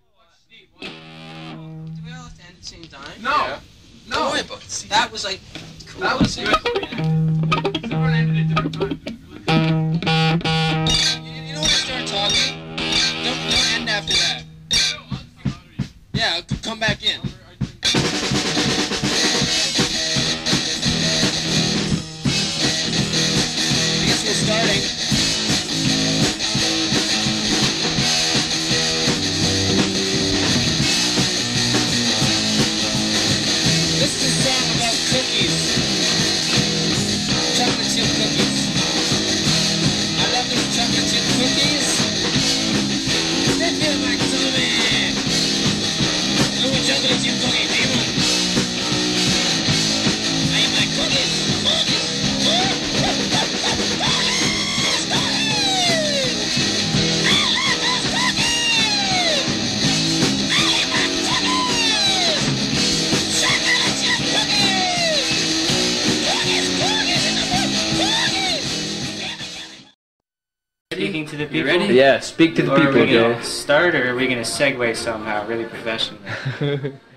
Do we all have to end at the same time? No. Yeah. No. Don't worry about it. That was like cool. That was good. Everyone ended at different times. You know when I start talking? Don't end after that. Yeah, come back in. I guess we're starting. This is a song about cookies. Chocolate chip cookies. I love those chocolate chip cookies. They feel like tummy. Little chocolate chip cookie, people. I eat my cookies. Cookies. Speaking to the people. You ready? Yeah, speak to the Or people, are we Jay. gonna start, or are we gonna segue somehow, really professionally?